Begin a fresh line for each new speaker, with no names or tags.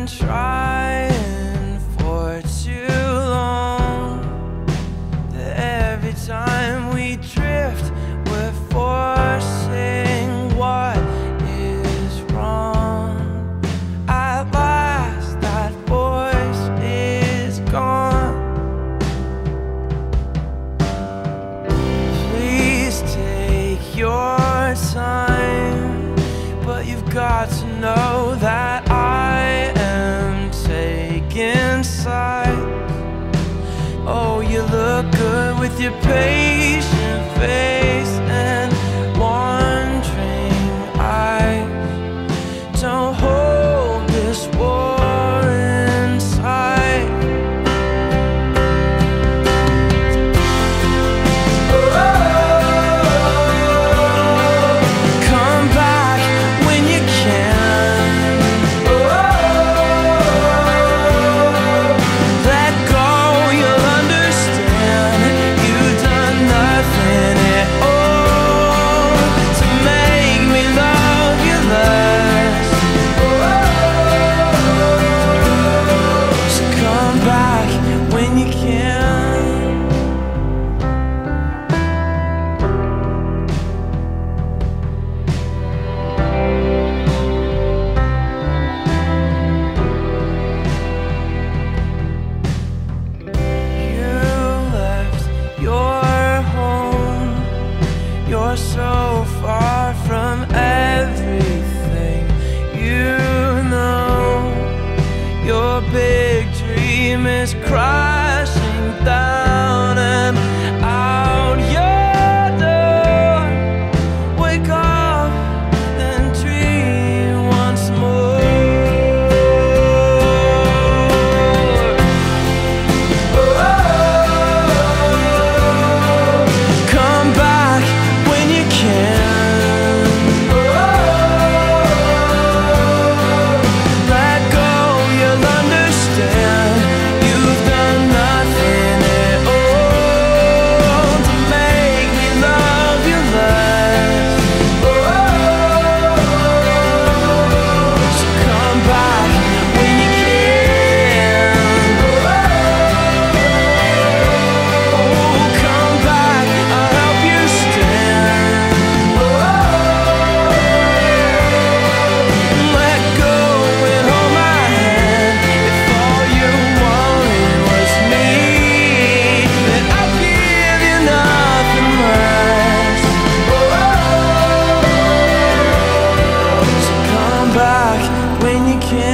been trying for too long that every time we drift, we're forcing what is wrong. At last, that voice is gone. Please take your time, but you've got to know that I am taking sides. Oh, you look good with your patient face and wandering eyes. Don't hold this war inside. Come back when you can. Let go, you'll understand. You've done nothing at all to make me love you less. So come back when you can. You're so far from everything you know. Your big dream is crashing down and out your door. Wake up and dream once more. Come back when you can. Let go, you'll understand. You've done nothing at all to make me love you less. So come back when you can. Oh, come back, I'll help you stand. Let go and hold my hand. If all you wanted was me, then I'll give you nothing less. So come back when you can.